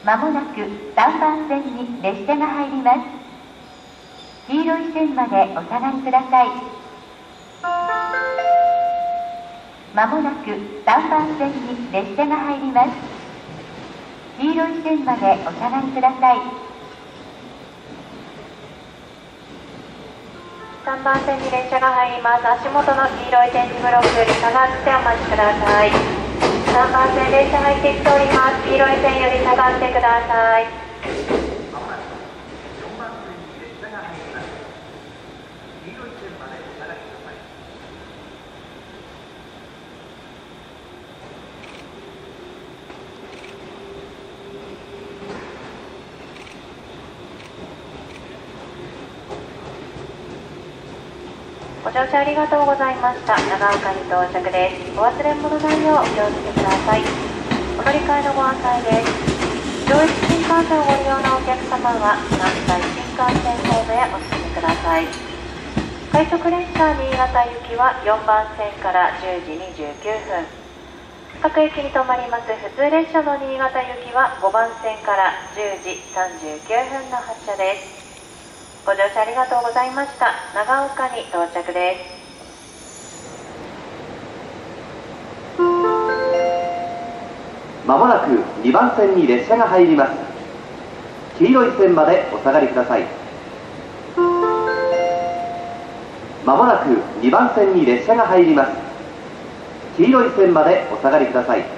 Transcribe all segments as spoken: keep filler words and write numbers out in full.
まもなくさんばん線に列車が入ります。黄色い線までお下がりください。まもなくさんばん線に列車が入ります。黄色い線までお下がりください。 さんばん線に列車が入ります。足元の黄色い点字ブロックより下がってお待ちください。さんばん線列車入ってきております。黄色い線より下がってください。ご乗車ありがとうございました。長岡に到着です。お忘れ物ないようお気をつけください。お乗り換えのご案内です。上越新幹線をご利用のお客様は関西新幹線ホームへお進みください。快速列車新潟行きはよんばん線からじゅうじにじゅうきゅうふん、各駅に停まります普通列車の新潟行きはごばん線からじゅうじさんじゅうきゅうふんの発車です。ご乗車ありがとうございました。長岡に到着です。 まもなくにばん線に列車が入ります。黄色い線までお下がりください。まもなくにばん線に列車が入ります。黄色い線までお下がりください。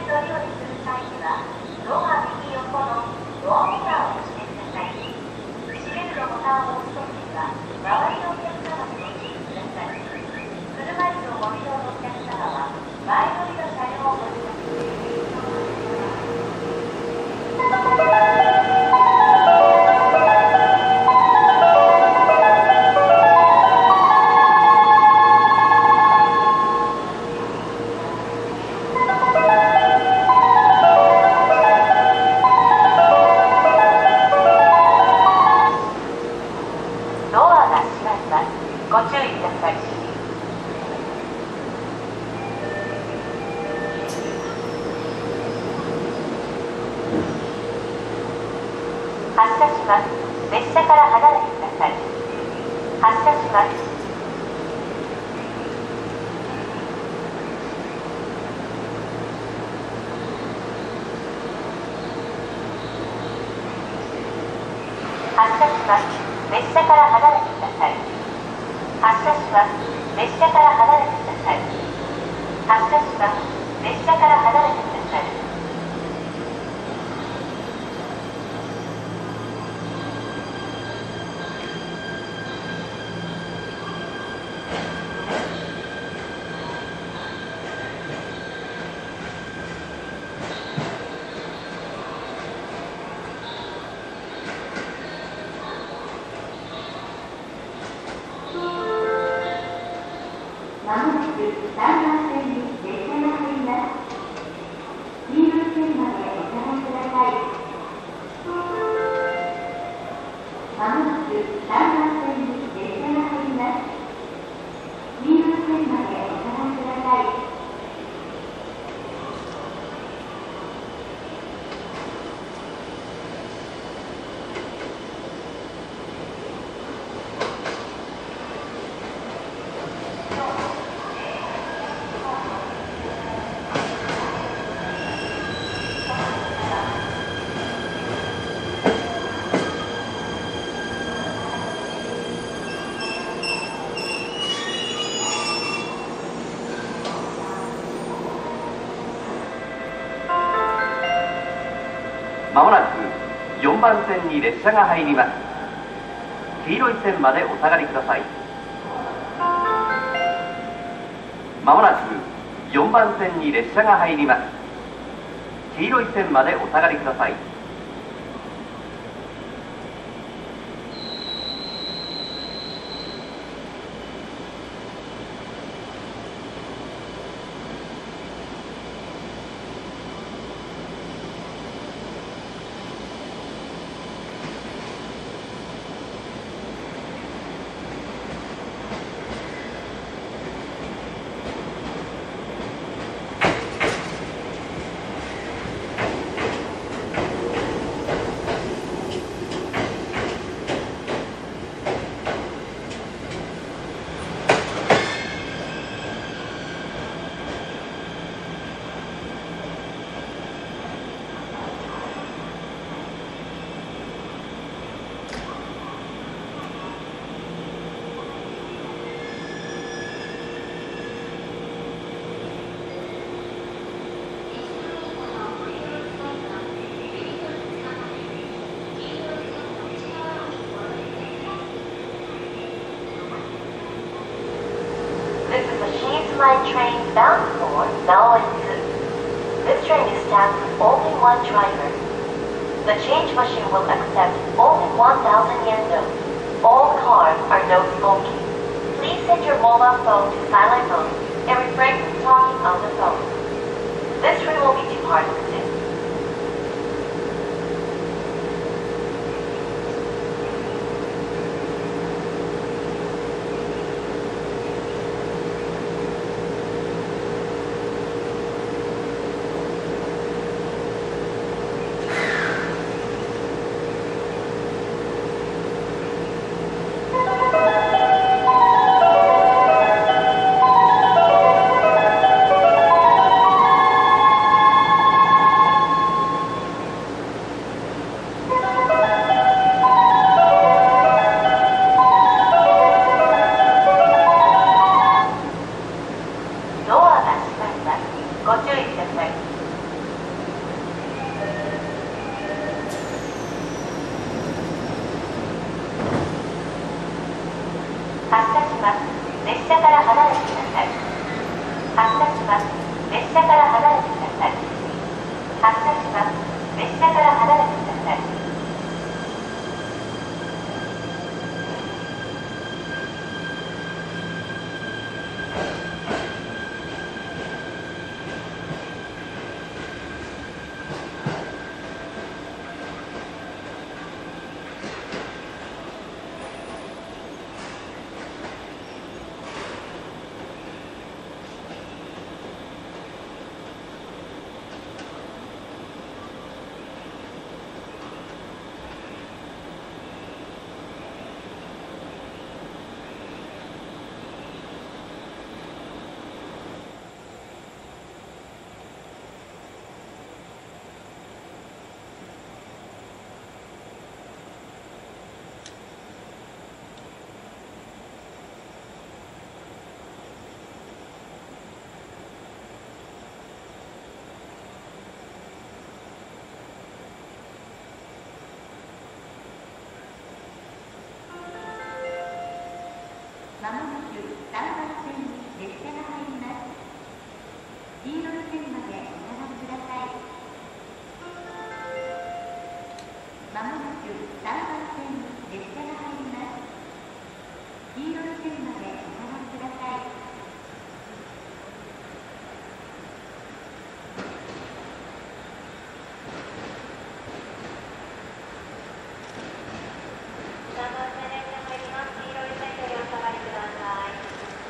車に乗り降りする際には、ドア右横のドアミラーを押してください。閉めるのボタンを押すときには、周りのお客様にご注意ください。車椅子をご利用のお客様は、前乗りの車両をご利用ください。発車します。列車から離れてください。発車します。発車します。列車から離れてください。発車します。列車から離れてください。発車します。列車から離れてください。まもなくさんばん線に列車が入ります。黄色い線までお下がりください。まもなくさんばん線に列車が入ります。黄色い線までお下がりください。 まもなくよんばん線に列車が入ります。黄色い線までお下がりください。まもなくよんばん線に列車が入ります。黄色い線までお下がりください。 Line train bound for Naoetsu. This train is staffed with only one driver. The change machine will accept only one thousand yen notes. All cars are no smoking. Please set your mobile phone to silent mode and refrain from talking on the phone. This train will be departing soon. さんばん線に列車が入ります。黄色い線までお下がりください。 さんばん線列車入ります。黄色い線よりお下がりください。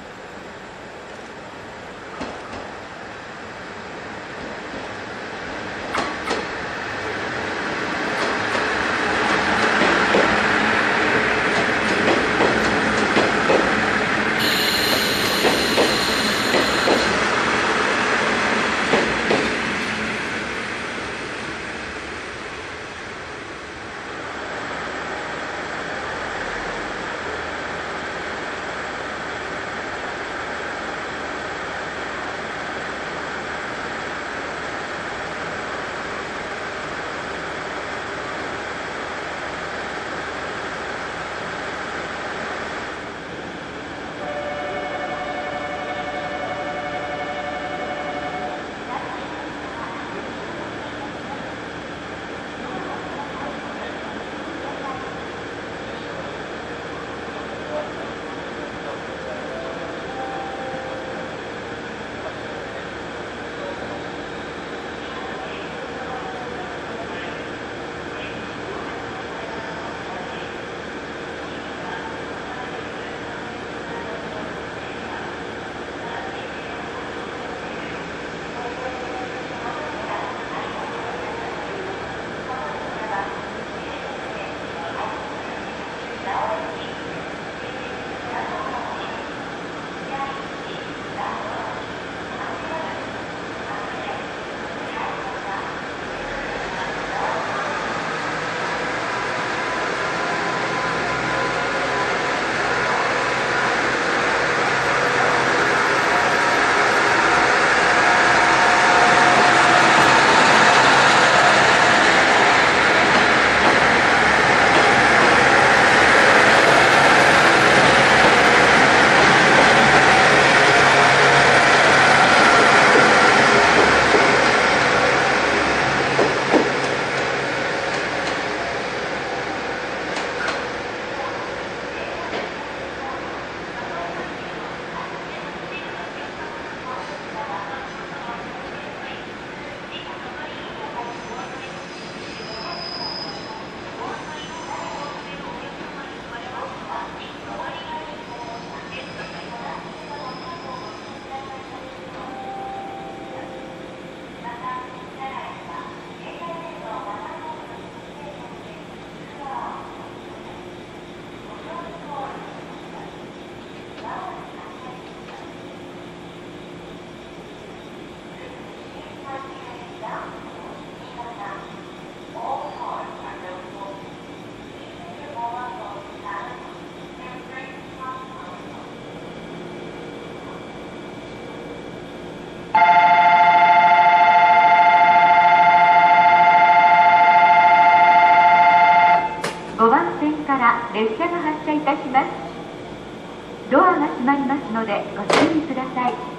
ごばん線から列車が発車いたします。ドアが閉まりますのでご注意ください。